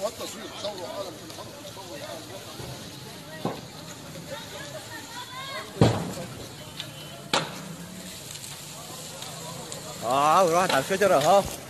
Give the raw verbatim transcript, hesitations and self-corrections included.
التصوير صوروا عالم في الحرب صوروا عالم. اه ورحت على الشجرة اهو.